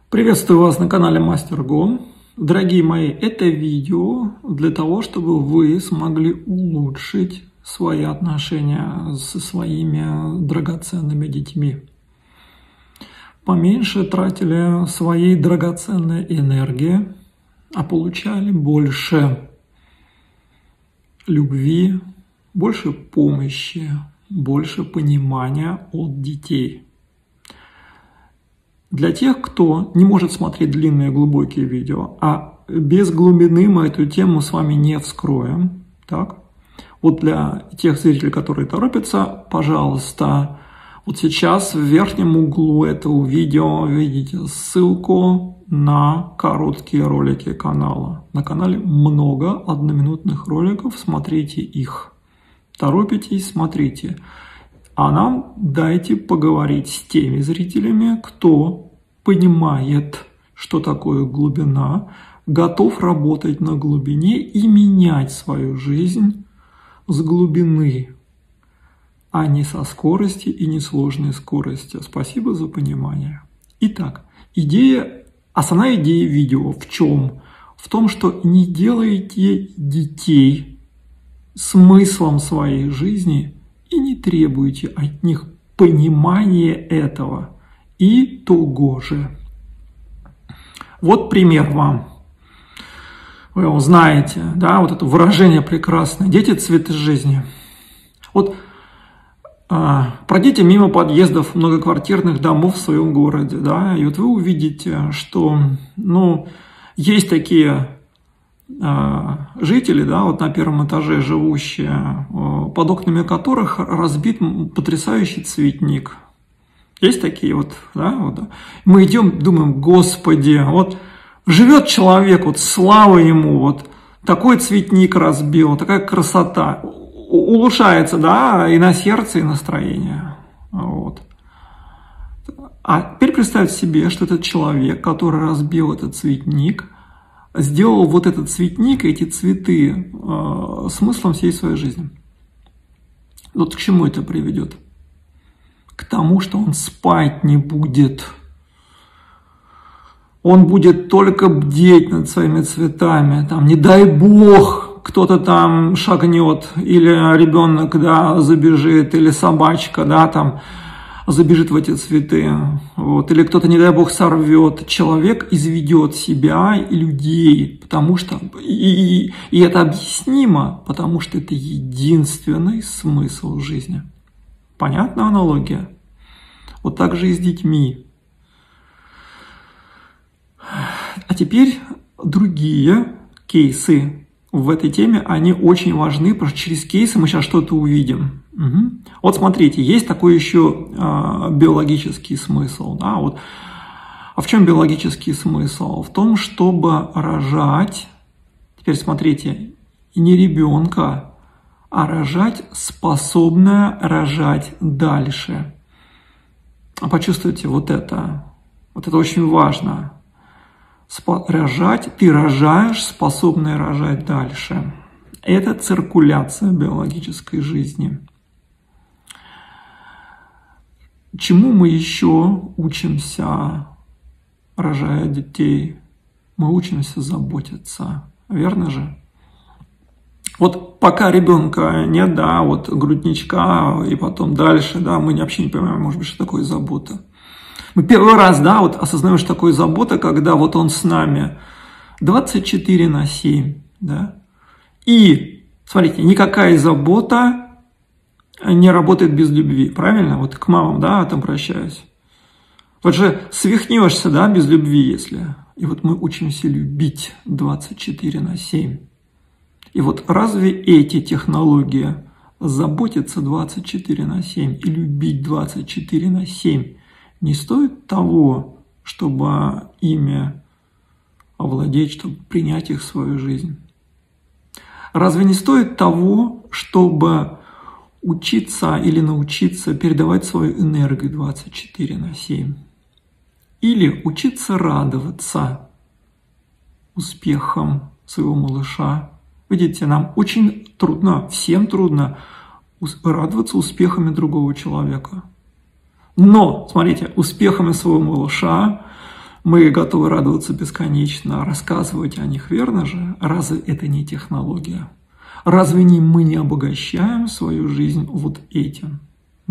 Приветствую вас на канале Мастер Го. Дорогие мои, это видео для того, чтобы вы смогли улучшить свои отношения со своими драгоценными детьми. Поменьше тратили своей драгоценной энергии, а получали больше любви, больше помощи, больше понимания от детей. Для тех, кто не может смотреть длинные глубокие видео, а без глубины мы эту тему с вами не вскроем, так? Вот для тех зрителей, которые торопятся, пожалуйста, вот сейчас в верхнем углу этого видео видите ссылку на короткие ролики канала. На канале много одноминутных роликов, смотрите их. Торопитесь, смотрите. А нам дайте поговорить с теми зрителями, кто понимает, что такое глубина, готов работать на глубине и менять свою жизнь с глубины, а не со скорости и несложной скорости. Спасибо за понимание. Итак, основная идея видео в чем? В том, что не делайте детей смыслом своей жизни и не требуйте от них понимания этого. И того же. Вот пример вам. Вы его знаете, да, вот это выражение прекрасное. Дети – цветы жизни. Вот пройдите мимо подъездов многоквартирных домов в своем городе, да, и вот вы увидите, что, есть такие жители, да, вот на первом этаже живущие, под окнами которых разбит потрясающий цветник. Есть такие вот, да, вот. Мы идем, думаем, Господи, вот живет человек, вот слава ему, вот такой цветник разбил, такая красота. Улучшается, да, и на сердце, и настроение. Вот. А теперь представьте себе, что этот человек, который разбил этот цветник, сделал вот этот цветник, эти цветы смыслом всей своей жизни. Вот к чему это приведет? К тому, что он спать не будет. Он будет только бдеть над своими цветами. Там, не дай бог, кто-то там шагнет, или ребенок, да, забежит, или собачка, да, там, забежит в эти цветы, вот, или кто-то, не дай бог, сорвет. Человек изведет себя и людей, потому что, и это объяснимо, потому что это единственный смысл жизни. Понятна аналогия? Вот так же и с детьми. А теперь другие кейсы в этой теме, они очень важны, потому что через кейсы мы сейчас что-то увидим. Угу. Вот смотрите, есть такой еще биологический смысл. Да, вот. А в чем биологический смысл? В том, чтобы рожать, теперь смотрите, не ребенка, а рожать, способное рожать дальше. А почувствуйте вот это. Вот это очень важно. Рожать, ты рожаешь, способное рожать дальше. Это циркуляция биологической жизни. Чему мы еще учимся, рожая детей? Мы учимся заботиться. Верно же? Вот пока ребенка нет, да, вот грудничка и потом дальше, да, мы вообще не понимаем, может быть, что такое забота. Мы первый раз, да, вот осознаем, что такое забота, когда вот он с нами 24/7, да. И, смотрите, никакая забота не работает без любви, правильно? Вот к мамам, да, там обращаюсь. Вот же свихнешься, да, без любви, если. И вот мы учимся любить 24/7. И вот разве эти технологии заботиться 24/7 и любить 24/7 не стоит того, чтобы ими овладеть, чтобы принять их в свою жизнь? Разве не стоит того, чтобы учиться или научиться передавать свою энергию 24/7? Или учиться радоваться успехам своего малыша? Видите, нам очень трудно, всем трудно радоваться успехами другого человека. Но, смотрите, успехами своего малыша Мы готовы радоваться бесконечно, рассказывать о них, верно же? Разве это не технология? Разве мы не обогащаем свою жизнь вот этим?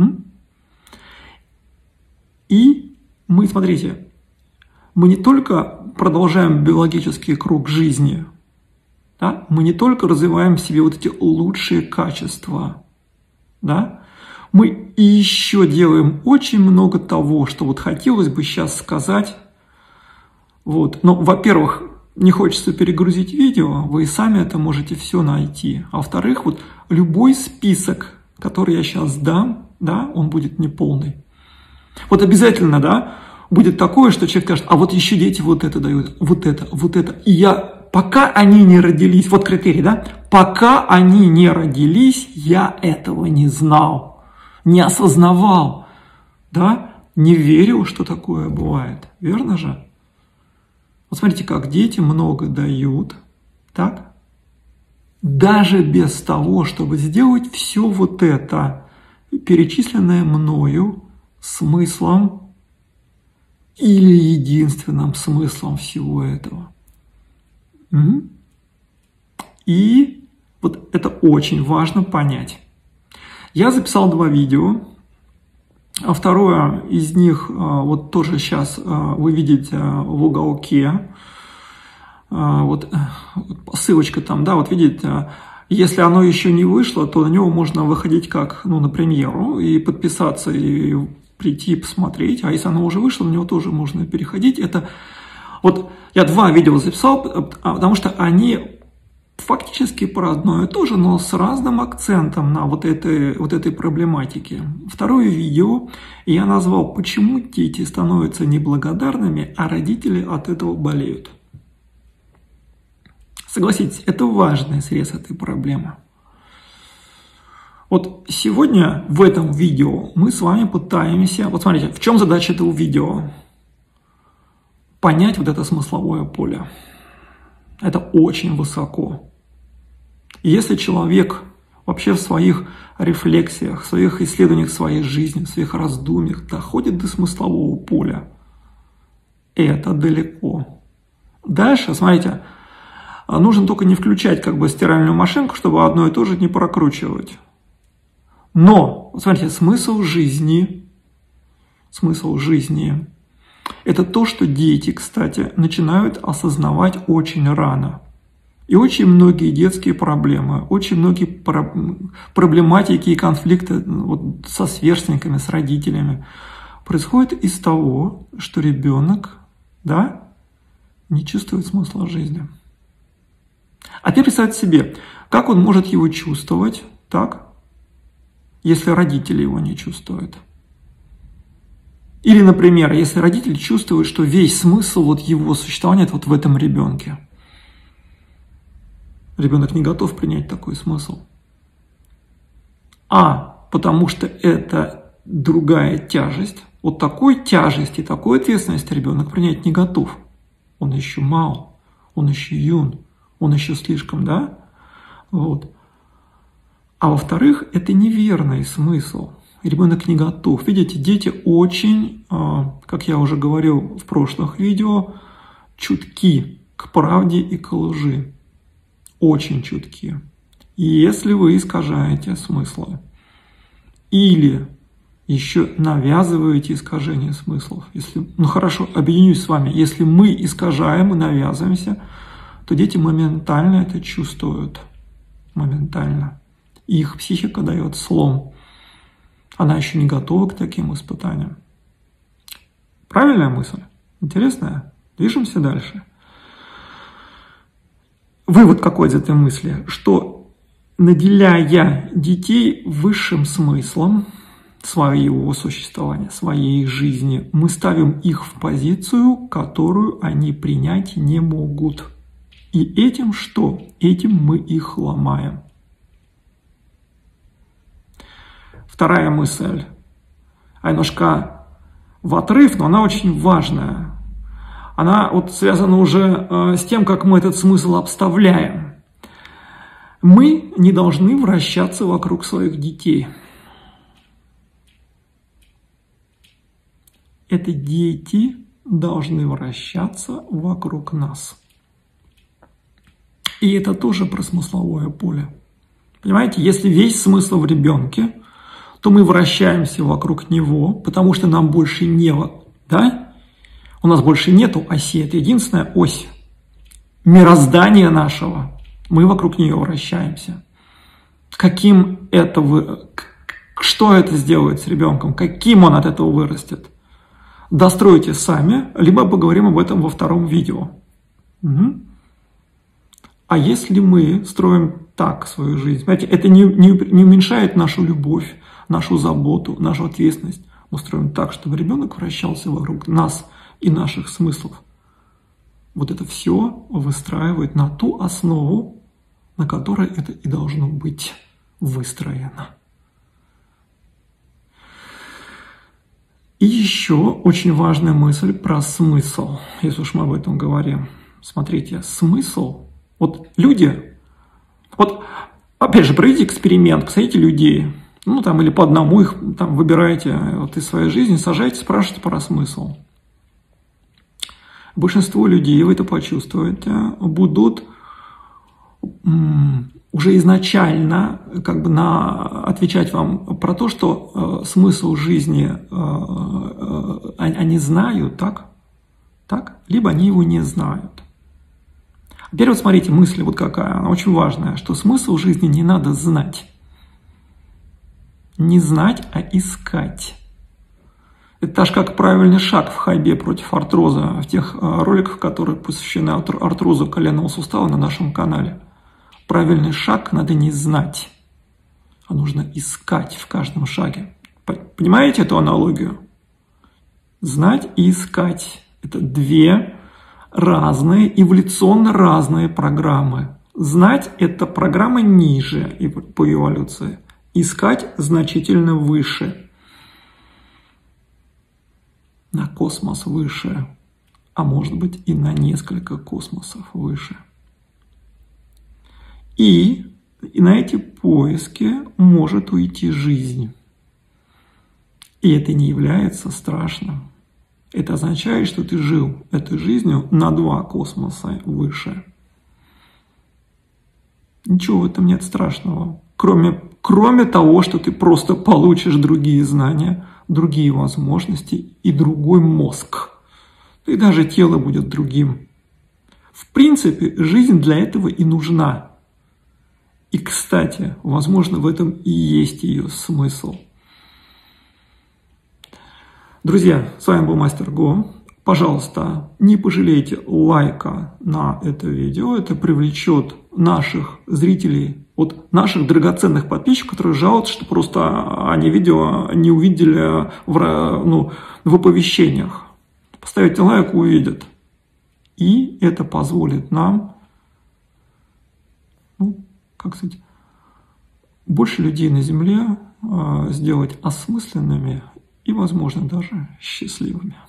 И мы, смотрите, мы не только продолжаем биологический круг жизни, да? Мы не только развиваем в себе вот эти лучшие качества, да? Мы и еще делаем очень много того, что вот хотелось бы сейчас сказать. Вот. Но, во-первых, не хочется перегрузить видео, вы и сами это можете все найти. А во-вторых, вот любой список, который я сейчас дам, да, он будет неполный. Вот обязательно, да, будет такое, что человек скажет, а вот еще дети вот это дают, вот это. И я, пока они не родились, вот критерий, да, пока они не родились, я этого не знал, не осознавал, да, не верил, что такое бывает, верно же? Вот смотрите, как дети много дают, так? Даже без того, чтобы сделать все вот это, перечисленное мною, смыслом или единственным смыслом всего этого. И вот это очень важно понять. Я записал 2 видео. А второе из них, вот тоже сейчас вы видите в уголке, вот ссылочка там, да, вот видите, если оно еще не вышло, то на него можно выходить как, на премьеру и подписаться, и прийти посмотреть, а если оно уже вышло, на него тоже можно переходить. Это вот я 2 видео записал, потому что они фактически про одно и то же, но с разным акцентом на вот этой проблематике. Второе видео я назвал «Почему дети становятся неблагодарными, а родители от этого болеют». Согласитесь, это важный срез этой проблемы. Вот сегодня в этом видео мы с вами пытаемся... Вот смотрите, в чем задача этого видео? Понять вот это смысловое поле. Это очень высоко. И если человек вообще в своих рефлексиях, в своих исследованиях своей жизни, в своих раздумьях доходит до смыслового поля, это далеко. Дальше, смотрите, нужно только не включать стиральную машинку, чтобы одно и то же не прокручивать. Но, смотрите, смысл жизни – это то, что дети, кстати, начинают осознавать очень рано. И очень многие детские проблемы, очень многие проблематики и конфликты со сверстниками, с родителями происходят из того, что ребенок, да, не чувствует смысла жизни. А теперь представьте себе, как он может его чувствовать, так, если родители его не чувствуют. Или, например, если родитель чувствует, что весь смысл его существования вот в этом ребенке. Ребенок не готов принять такой смысл. Потому что это другая тяжесть. Вот такой тяжести, такой ответственности ребенок принять не готов. Он еще мал, он еще юн, он еще слишком, да? Вот. А во-вторых, это неверный смысл. Ребенок не готов. Видите, дети очень, как я уже говорил в прошлых видео, чутки к правде и к лжи. Очень чутки. И если вы искажаете смыслы или еще навязываете искажение смыслов, если, хорошо, объединюсь с вами, если мы искажаем и навязываемся, то дети моментально это чувствуют. Моментально. И их психика дает слом. Она еще не готова к таким испытаниям. Правильная мысль? Интересная? Движемся дальше. Вывод какой из этой мысли? Что, наделяя детей высшим смыслом своего существования, своей жизни, мы ставим их в позицию, которую они принять не могут. И этим что? Этим мы их ломаем. Вторая мысль, немножко в отрыв, но она очень важная. Она связана уже с тем, как мы этот смысл обставляем. Мы не должны вращаться вокруг своих детей. Это дети должны вращаться вокруг нас. И это тоже про смысловое поле. Понимаете, если весь смысл в ребенке, то мы вращаемся вокруг него, потому что нам больше не... Да? У нас больше нету оси, это единственная ось мироздания нашего. Мы вокруг нее вращаемся. Что это сделает с ребенком? Каким он от этого вырастет? Достройте сами, либо поговорим об этом во втором видео. Угу. А если мы строим так свою жизнь, знаете, это не уменьшает нашу любовь, нашу заботу, нашу ответственность. Мы строим так, чтобы ребенок вращался вокруг нас и наших смыслов. Вот это все выстраивает на ту основу, на которой это и должно быть выстроено. И еще очень важная мысль про смысл, если уж мы об этом говорим. Смотрите, смысл. Вот люди, вот опять же, проведите эксперимент, посмотрите людей, ну там или по одному их там выбираете вот из своей жизни, сажайте, спрашивайте про смысл. Большинство людей, вы это почувствуете, будут уже изначально как бы отвечать вам про то, что смысл жизни они знают, так? Либо они его не знают. Теперь вот смотрите, мысль вот какая, она очень важная, что смысл жизни не надо знать. Не знать, а искать. Это так же, как правильный шаг в ходьбе против артроза, в тех роликах, которые посвящены артрозу коленного сустава на нашем канале. Правильный шаг надо не знать, а нужно искать в каждом шаге. Понимаете эту аналогию? Знать и искать – это две разные, эволюционно разные программы. Знать – это программа ниже по эволюции. Искать значительно выше. На космос выше. А может быть и на несколько космосов выше. И на эти поиски может уйти жизнь. И это не является страшным. Это означает, что ты жил этой жизнью на 2 космоса выше. Ничего в этом нет страшного. Кроме того, что ты просто получишь другие знания, другие возможности и другой мозг. И даже тело будет другим. В принципе, жизнь для этого и нужна. И, кстати, возможно, в этом и есть ее смысл. Друзья, с вами был Мастер Го. Пожалуйста, не пожалейте лайка на это видео. Это привлечет наших зрителей, вот наших драгоценных подписчиков, которые жалуются, что просто они видео не увидели в оповещениях. Поставите лайк, увидят. И это позволит нам, как сказать, больше людей на Земле сделать осмысленными и, возможно, даже счастливыми.